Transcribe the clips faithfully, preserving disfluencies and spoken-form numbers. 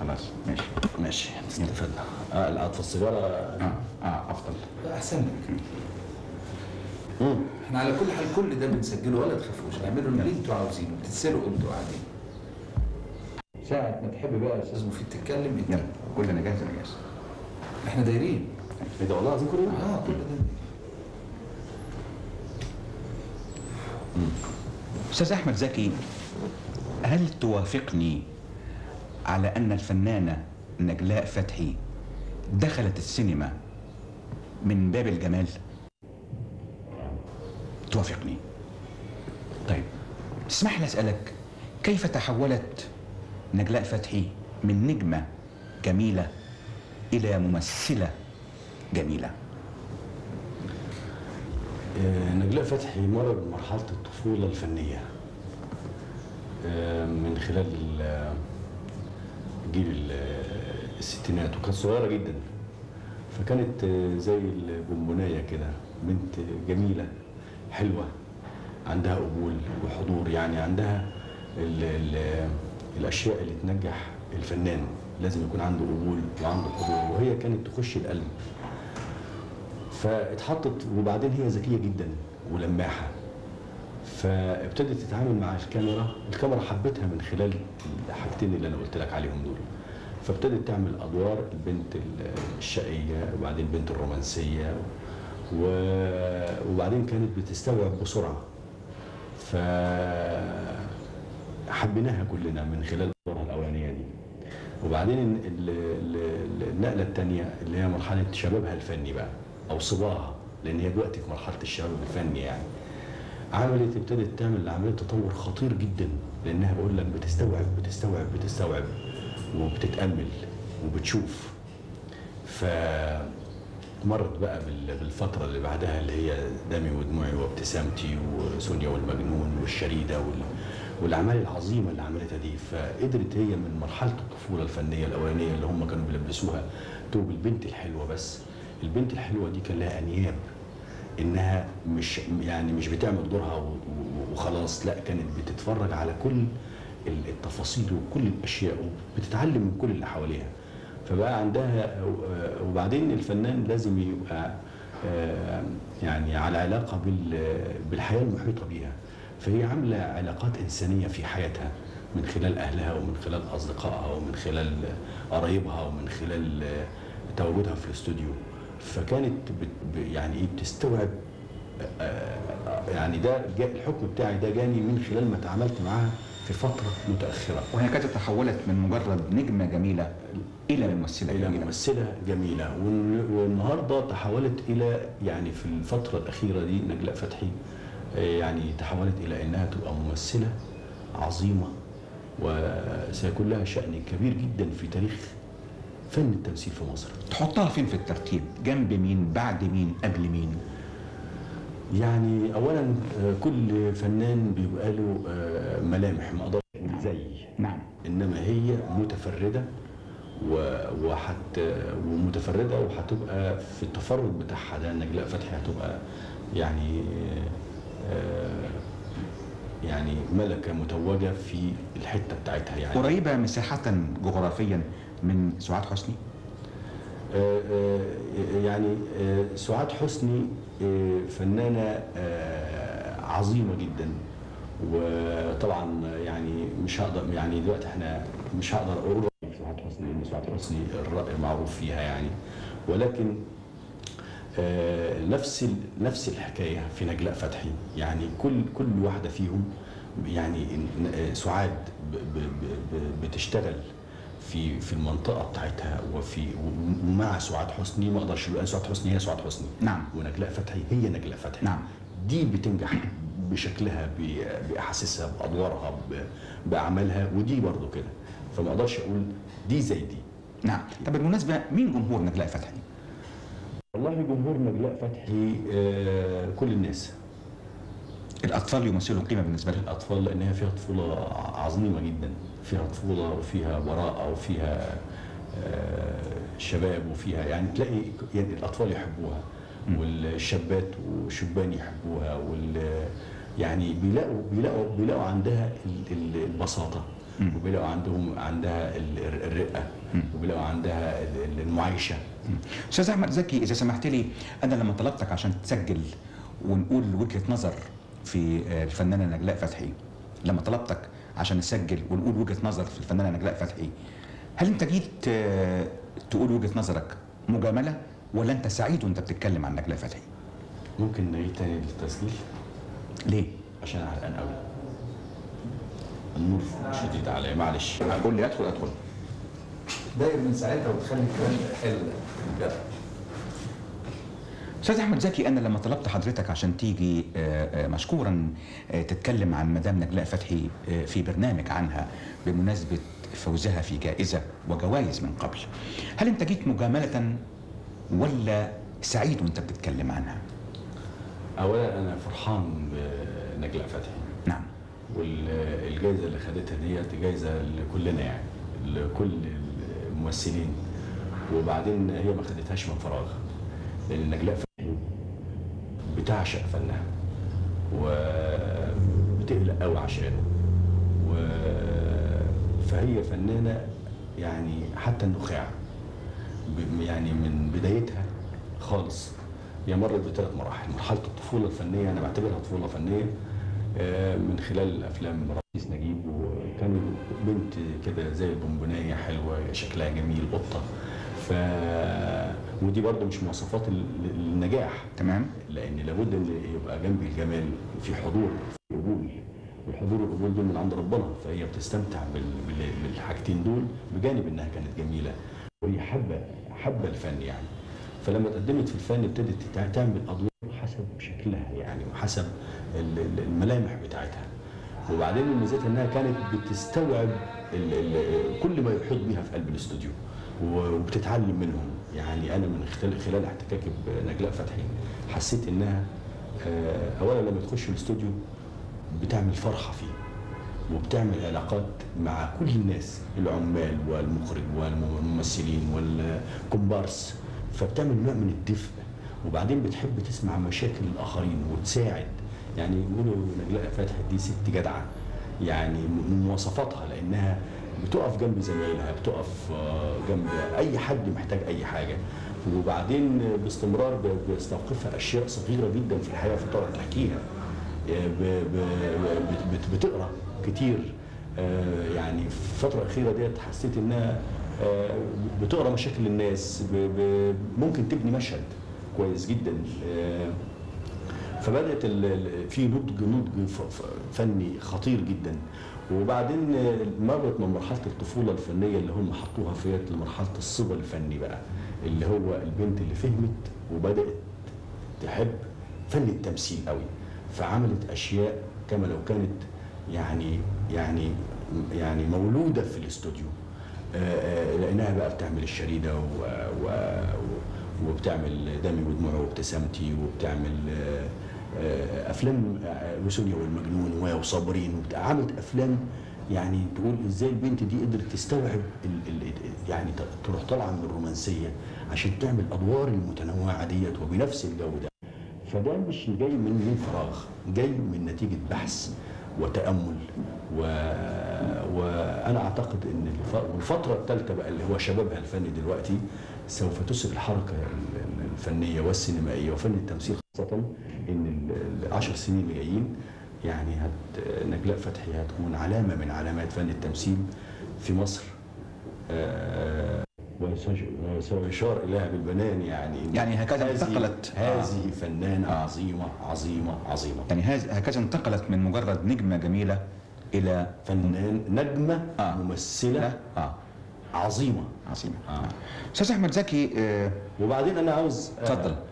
خلاص ماشي ماشي استفدنا. اه العطف السيجاره اه اه افضل. احسن لك. احنا على كل حال كل ده بنسجله ولا تخافوش، اعملوا اللي انتوا عاوزينه، بتتسالوا انتوا قاعدين. ساعة ما تحب بقى يا استاذ مفيد تتكلم انت. يلا كلنا جاهز انا جاهز. احنا دايرين. ايه ده والله العظيم كل ده؟ اه كل ده. استاذ احمد زكي، هل توافقني على ان الفنانه نجلاء فتحي دخلت السينما من باب الجمال؟ توافقني؟ طيب تسمح لي اسالك، كيف تحولت نجلاء فتحي من نجمه جميله الى ممثله جميله؟ آه نجلاء فتحي مرت بمرحله الطفوله الفنيه آه من خلال جيل الستينات، وكانت صغيره جدا، فكانت زي البونبونايه كده، بنت جميله حلوه عندها قبول وحضور، يعني عندها ال ال الاشياء اللي تنجح الفنان، لازم يكون عنده قبول وعنده حضور، وهي كانت تخش القلب. فاتحطت، وبعدين هي ذكيه جدا ولماحه، فابتدت تتعامل مع الكاميرا، الكاميرا حبتها من خلال الحاجتين اللي انا قلت لك عليهم دول، فابتدت تعمل ادوار البنت الشقيه، وبعدين البنت الرومانسيه، وبعدين كانت بتستوعب بسرعه، فحبيناها كلنا من خلال ادوارها الاولانيه دي. وبعدين النقله الثانيه اللي هي مرحله شبابها الفني بقى، او صباها، لان هي دلوقتي في مرحله الشباب الفني، يعني عملت ابتدت تعمل عمليه تطور خطير جدا، لانها بقول لك بتستوعب بتستوعب بتستوعب وبتتامل وبتشوف. فمرت بقى بالفتره اللي بعدها اللي هي دمي ودموعي وابتسامتي وسونيا والمجنون والشريده والاعمال العظيمه اللي عملتها دي. فقدرت هي من مرحله الطفوله الفنيه الاولانيه اللي هم كانوا بيلبسوها توب البنت الحلوه، بس البنت الحلوه دي كان لها انياب، انها مش يعني مش بتعمل دورها وخلاص، لا كانت بتتفرج على كل التفاصيل وكل الاشياء، وبتتعلم من كل اللي حواليها. فبقى عندها، وبعدين الفنان لازم يبقى يعني على علاقه بالحياه المحيطه بيها، فهي عامله علاقات انسانيه في حياتها من خلال اهلها ومن خلال اصدقائها ومن خلال قرايبها ومن خلال تواجدها في الاستوديو. فكانت يعني ايه بتستوعب، يعني ده الحكم بتاعي ده جاني من خلال ما تعاملت معاها في فتره متاخره. وهي كانت تحولت من مجرد نجمه جميله الى ممثله الى جميله. ممثله جميله، والنهارده تحولت الى، يعني في الفتره الاخيره دي نجلاء فتحي يعني تحولت الى انها تبقى ممثله عظيمه، وسيكون لها شأن كبير جدا في تاريخ فن التمثيل في مصر. تحطها فين في الترتيب؟ جنب مين؟ بعد مين؟ قبل مين؟ يعني اولا كل فنان بيبقى له ملامح، ما اقدرش اقول زي، نعم، انما هي متفرده وحت ومتفرده وهتبقى في التفرد بتاعها ده نجلاء فتحي هتبقى يعني يعني ملكه متوجه في الحته بتاعتها. يعني قريبه مساحه جغرافيا من سعاد حسني؟ آآ آآ يعني سعاد حسني فنانه عظيمه جدا، وطبعا يعني مش هقدر، يعني دلوقتي احنا مش هقدر اقول سعاد حسني لان سعاد حسني الرأي معروف فيها يعني، ولكن نفس نفس الحكايه في نجلاء فتحي. يعني كل كل واحده فيهم، يعني سعاد بتشتغل في في المنطقه بتاعتها وفي ومع سعاد حسني، ما اقدرش اقول سعاد حسني هي سعاد حسني، نعم، ونجلاء فتحي هي نجلاء فتحي، نعم، دي بتنجح بشكلها باحاسيسها بادوارها باعمالها، ودي برضو كده، فما اقدرش اقول دي زي دي. نعم. طب بالمناسبه مين جمهور نجلاء فتحي؟ والله جمهور نجلاء فتحي آه كل الناس. الاطفال يمثلوا قيمه بالنسبه لهم؟ الاطفال لانها فيها طفوله عظيمه جدا، فيها طفوله وفيها براءه وفيها آه شباب وفيها، يعني تلاقي يعني الاطفال يحبوها والشابات والشبان يحبوها يعني بيلاقوا بيلاقوا بيلاقوا عندها البساطه، وبيلاقوا عندهم عندها الرقه، وبيلاقوا عندها المعايشه. استاذ احمد زكي، اذا سمحت لي، انا لما طلبتك عشان تسجل ونقول وجهه نظر في الفنانه نجلاء فتحي، لما طلبتك عشان نسجل ونقول وجهه نظر في الفنانه نجلاء فتحي، هل انت جيت تقول وجهه نظرك مجامله ولا انت سعيد وانت بتتكلم عن نجلاء فتحي؟ ممكن نعيد تاني للتسجيل؟ ليه؟ عشان عرقان قوي. النور شديد عليا، معلش. قول لي ادخل ادخل. داير من ساعتها وتخلي الكلام حلو بجد. استاذ احمد زكي، انا لما طلبت حضرتك عشان تيجي مشكورا تتكلم عن مدام نجلاء فتحي في برنامج عنها بمناسبه فوزها في جائزه وجوائز من قبل، هل انت جيت مجامله ولا سعيد وانت بتتكلم عنها؟ اولا انا فرحان بنجلاء فتحي. نعم. والجائزه اللي خدتها ديت جائزه لكلنا، يعني لكل الممثلين. وبعدين هي ما خدتهاش من فراغ، لان نجلاء فتحي بتعشق فنها وبتقلق قوي عشانه، و فهي فنانه يعني حتى النخاع، يعني من بدايتها خالص هي مرت بثلاث مراحل. مرحله الطفوله الفنيه انا بعتبرها طفوله فنيه من خلال افلام رئيس نجيب، وكان بنت كده زي البونبونايه حلوه، شكلها جميل، قطه. ف ودي برضه مش مواصفات النجاح. تمام. لان لابد ان يبقى جنب الجمال في حضور، في قبول، والحضور والقبول دول من عند ربنا، فهي بتستمتع بالحاجتين دول بجانب انها كانت جميله، وهي حابه حابه الفن يعني. فلما تقدمت في الفن ابتدت تعمل ادوار حسب شكلها يعني، وحسب الملامح بتاعتها. وبعدين من ميزتها انها كانت بتستوعب ال ال كل ما يحيط بها في قلب الاستوديو، وبتتعلم منهم. يعني انا من خلال احتكاكي بنجلاء فتحي حسيت انها اولا لما تخش الاستوديو بتعمل فرحه فيه، وبتعمل علاقات مع كل الناس، العمال والمخرج والممثلين والكومبارس، فبتعمل نوع من الدفء. وبعدين بتحب تسمع مشاكل الاخرين وتساعد. يعني يقولوا نجلاء فتحي دي ست جدعه، يعني من مواصفاتها لانها بتقف جنب زمايلها، بتقف جنب اي حد محتاج اي حاجه. وبعدين باستمرار بيستوقفها اشياء صغيره جدا في الحياه فتقعد تحكيها. بتقرا كتير. يعني في الفتره الاخيره ديت حسيت انها بتقرا مشاكل الناس، ممكن تبني مشهد كويس جدا. فبدات في نضج نضج فني خطير جدا. وبعدين مرت من مرحله الطفوله الفنيه اللي هم حطوها فيها لمرحله الصبا الفني بقى، اللي هو البنت اللي فهمت وبدات تحب فن التمثيل قوي، فعملت اشياء كما لو كانت يعني يعني يعني مولوده في الاستوديو. لانها بقى بتعمل الشريده و, و وبتعمل دمي ودموعي وابتسامتي، وبتعمل افلام سونيا والمجنون وصابرين. عملت افلام يعني تقول ازاي البنت دي قدرت تستوعب ال ال يعني تروح طالعه من الرومانسيه عشان تعمل ادوار المتنوعه ديت وبنفس الجوده. فده مش جاي من من فراغ، جاي من نتيجه بحث وتامل. و... وانا اعتقد ان الفتره الثالثه بقى اللي هو شبابها الفني دلوقتي سوف تسري الحركه الفنيه والسينمائيه وفن التمثيل، خاصه ان العشر سنين اللي جايين يعني هت نجلاء فتحي هتكون علامه من علامات فن التمثيل في مصر. آه وسيشار اليها بالبنان. يعني يعني هكذا انتقلت هذه فنانه آه. عظيمه عظيمه عظيمه. يعني هكذا انتقلت من مجرد نجمه جميله الى فنان نجمه آه. ممثله آه. عظيمه عظيمه. استاذ آه. احمد زكي، آه وبعدين انا عاوز اتفضل. آه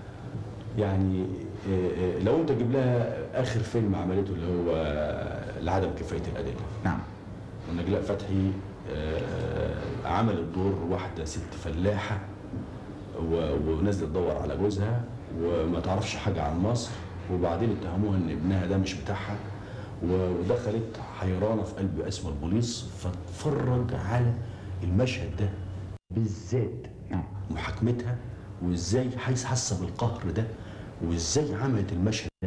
يعني آه لو انت تجيب لها اخر فيلم عملته اللي هو لعدم كفايه الادله. نعم. ونجلاء فتحي آه عملت دور واحده ست فلاحه ونزلت تدور على جوزها وما تعرفش حاجه عن مصر، وبعدين اتهموها ان ابنها ده مش بتاعها، ودخلت حيرانه في قلب اسم البوليس. فاتفرج على المشهد ده بالذات، محاكمتها وازاي حاسه بالقهر ده، وازاي عملت المشهد ده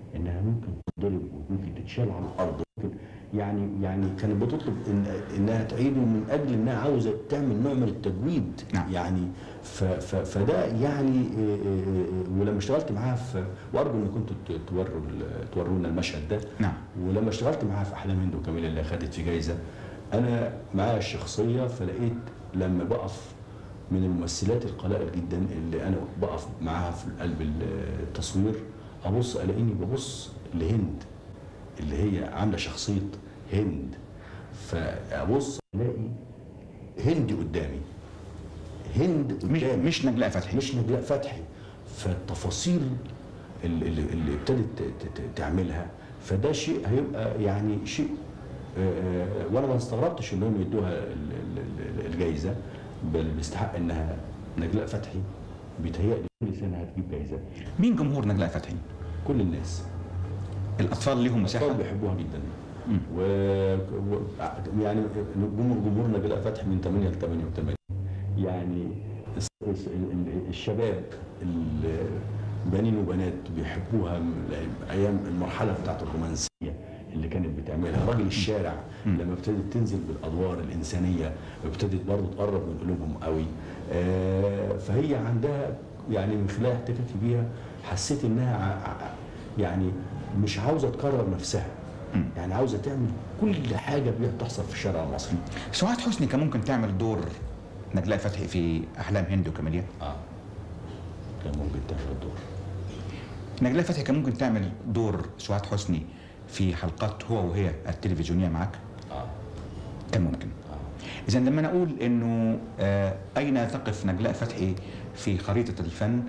انها ممكن تضرب وممكن تتشال على الارض، ممكن يعني يعني كانت بتطلب إن انها تعيده من اجل انها عاوزه تعمل نوع من التجويد. نعم. يعني ف ف فده يعني ولما اشتغلت معاها في، وارجو ان كنتوا توروا تورونا المشهد ده. نعم. ولما اشتغلت معاها في احلام هند وكاميليا اللي اخذت في جايزه، انا معايا الشخصيه، فلقيت لما بقف من الممثلات القلائل جدا اللي انا بقف معاها في قلب التصوير، ابص الاقيني ببص لهند اللي هي عامله شخصيه هند، فابص الاقي هند قدامي، هند قدامي مش مش نجلاء فتحي مش نجلاء فتحي. فالتفاصيل اللي, اللي ابتدت تعملها، فده شيء هيبقى يعني شيء، وانا ما استغربتش انهم يدوها الجائزه، بل بيستحق انها نجلاء فتحي. بيتهيألي كل سنه هتجيب جائزه. مين جمهور نجلاء فتحي؟ كل الناس. الاطفال ليهم مساحه؟ الاطفال بيحبوها جدا. و... و... يعني جمهور جمهور نجلاء فتحي من ثمانية ل ثمانية وثمانين، يعني الشباب البنين وبنات بيحبوها ايام المرحله بتاعت الرومانسيه اللي كانت بتعملها. راجل الشارع لما ابتدت تنزل بالادوار الانسانيه ابتدت برضه تقرب من قلوبهم قوي. آه فهي عندها يعني من خلال احتكاكي بيها حسيت انها يعني مش عاوزه تكرر نفسها، يعني عاوزه تعمل كل حاجه بتحصل في الشارع المصري. سعاد حسني كان ممكن تعمل دور نجلاء فتحي في احلام هند وكاميليا؟ اه كان ممكن تعمل الدور. نجلاء فتحي كان ممكن تعمل دور سعاد حسني في حلقات هو وهي التلفزيونيه معك؟ اه كان ممكن. اه اذا لما نقول انه آه اين تقف نجلاء فتحي في خريطه الفن،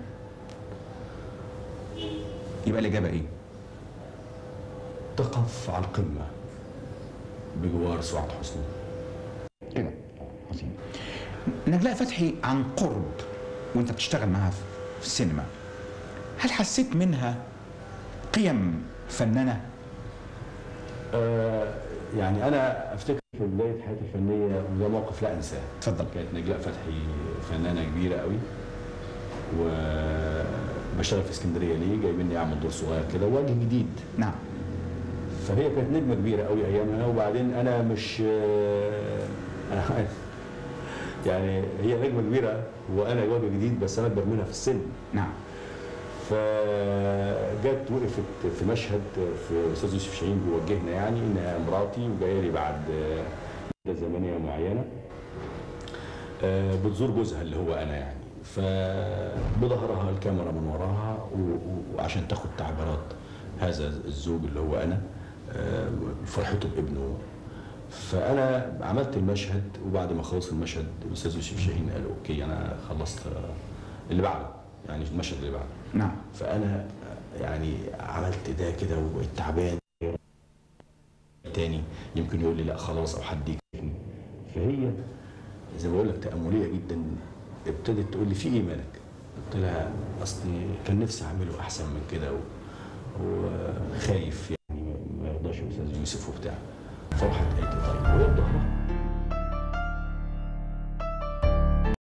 يبقى الاجابه ايه؟ تقف على القمه بجوار سعاد حسني كده. عظيم. نجلاء فتحي عن قرب وانت بتشتغل معاها في السينما، هل حسيت منها قيم فنانه؟ آه يعني انا افتكر في بدايه حياتي الفنيه وده موقف لا انساه. اتفضل. كانت نجلاء فتحي فنانه كبيره قوي، وبشتغل في اسكندريه ليه جايبيني اعمل دور صغير كده وجه جديد. نعم. فهي كانت نجمه كبيره قوي ايامها، وبعدين انا مش انا يعني هي نجمه كبيره وانا وجه جديد، بس انا اكبر منها في السن. نعم. فجت وقفت في مشهد في استاذ يوسف شاهين بيوجهنا يعني انها مراتي وجايه لي بعد مده زمنيه معينه بتزور جوزها اللي هو انا يعني، فبظهرها الكاميرا من وراها وعشان تاخد تعبيرات هذا الزوج اللي هو انا فرحته بابنه. فانا عملت المشهد، وبعد ما خلص المشهد الاستاذ يوسف شاهين قال اوكي انا خلصت اللي بعده، يعني المشهد اللي بعده. نعم. فانا يعني عملت ده كده وبقيت تعبان تاني، يمكن يقول لي لا خلاص او حد يكلمني. فهي زي ما بقول لك تامليه جدا، ابتدت تقول لي في ايه مالك؟ قلت لها اصلي كان نفسي اعمله احسن من كده وخايف يعني ما يرضاش الاستاذ يوسف وبتاع. فراحت قالت لي طيب وهي بظهرها